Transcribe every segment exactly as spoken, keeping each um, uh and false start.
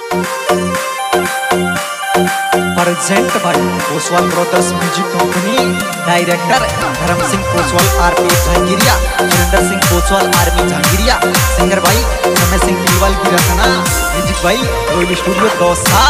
Present by Oswal brothers music company. Director Dharam Singh Oswal RP Jahangiria, Surendra Singh Oswal आर्मी Jahangiria. Singer भाई समय सिंह कीवाल की रचना। म्यूजिक भाई रॉयल स्टूडियो दौसा।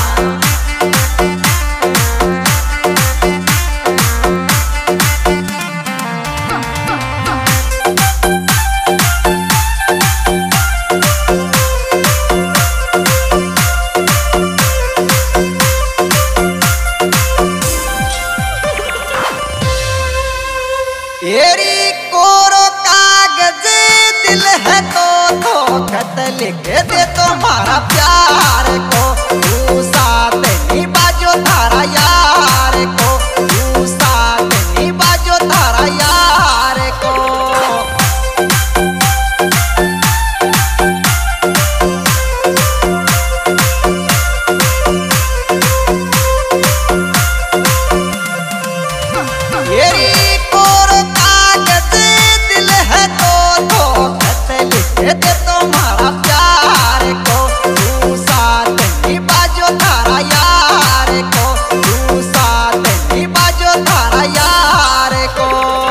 तेरी कोरो कागज दिल है तो तो खत लिख दे तुम्हारा प्यार को, तू साथ नहीं बाजो थारा यार को, तू साथ नहीं बाजो थारा यार को। तेरी दे तुम्हारा प्यार को, तू साथ नहीं बाजो थारा यार को, तू साथ नहीं बाजो थारा यार को।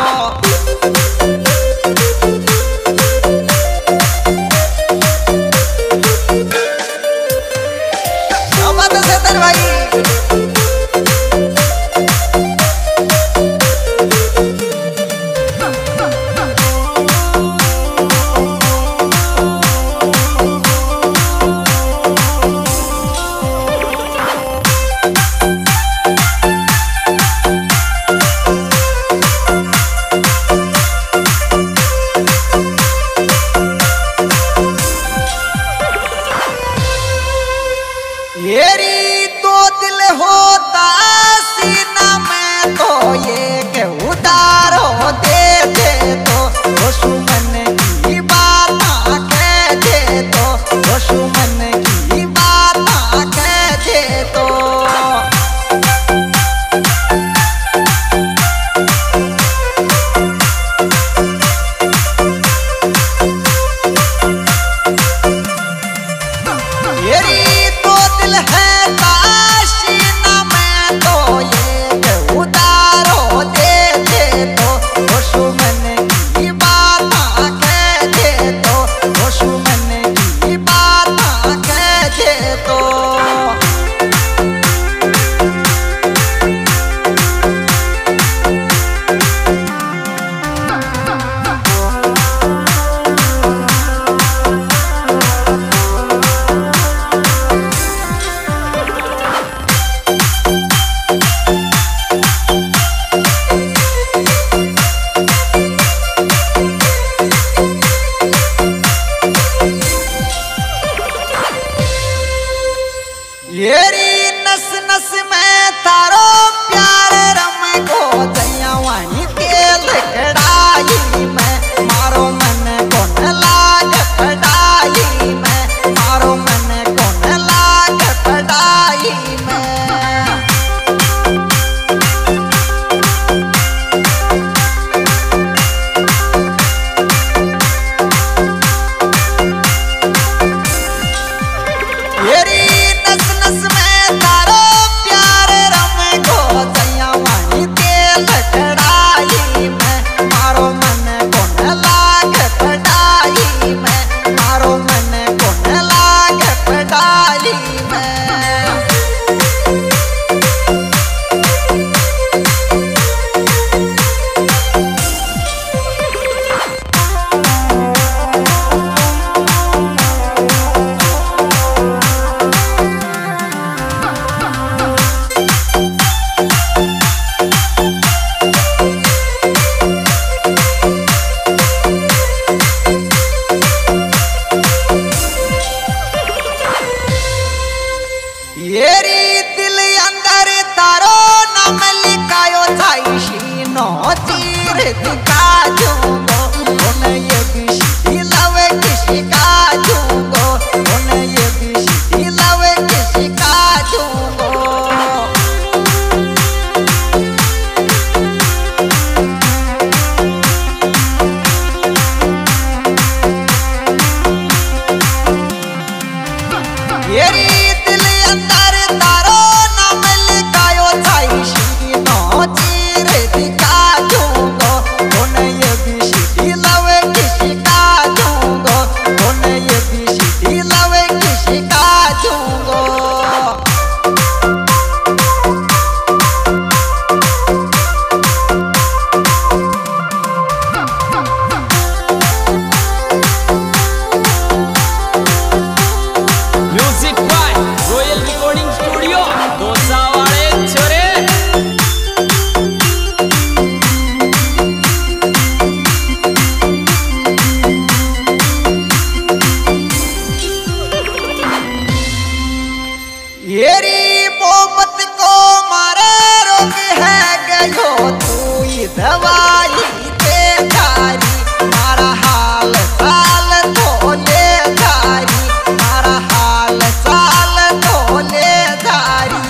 क्या बात है सैतान भाई। येरी दो दिल होता सीना में तो ये के उतारो दे दे तो, दुश्मन की बात कह दे तो, दुश्मन की बात कह दे तो। येरी दिल है ताशीना में तो ये के उतारो दे दे तो, दुश्मन की बात कह दे तो, दुश्मन की बात कह दे तो। येरी नस नस में तारो प्यार रम को, जया वाणी तेल कड़ाई में मारो मन को न लाग पड़ाई में, मारो मन को न लाग पड़ाई में। येरी नस नस में तारो प्यार रम को, जया वाणी तेल कड़ाई में मारो मन को न लाग पड़ाई में, मारो मन को न लाग पड़ाई में। येरी दिल अंदर तारो नाम लिखायो छाई नो चीर दिखा दूंगो, उन ये भी लवे किसी का दूंगो, उन ये भी लवे किसी का दूंगो। येरी येरी मोहब्बत को मारे रोग है गयो तू ही दवाई दे धारी मारा हाल साल तो ले धारी मारा हाल साल तो ले धारी।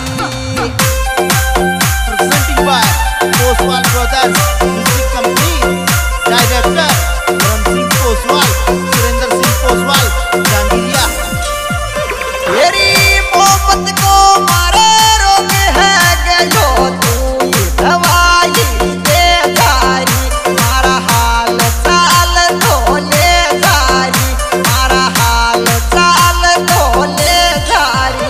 Presenting by Koswal Brothers Music Company, Director Dharam Singh Koswal, Surender Singh Koswal, Jangiriya। येरी मोहब्बत को मारे रोग है गयो तू ही दवाई दे धारी मारा हाल साल तो ले धारी मारा हाल साल तो ले धारी।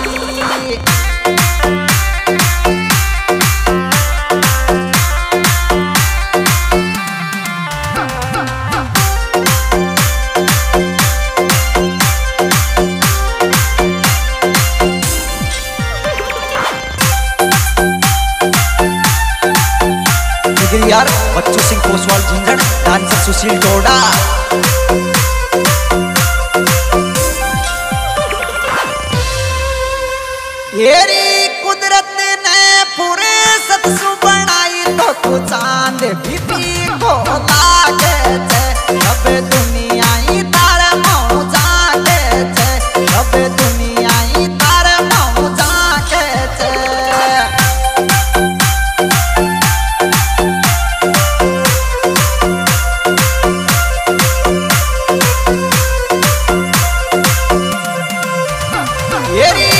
यार बच्चू सिंह कोसवाल जिंजन, डांसर सुशील टोडा। येरी कुदरत ने पूरे सतसु बनाई तो तू चांद भी को लागे छे अब दुनिया ही तार मऊ जागे छे अब दुनिया ही तार मऊ जागे छे। येरी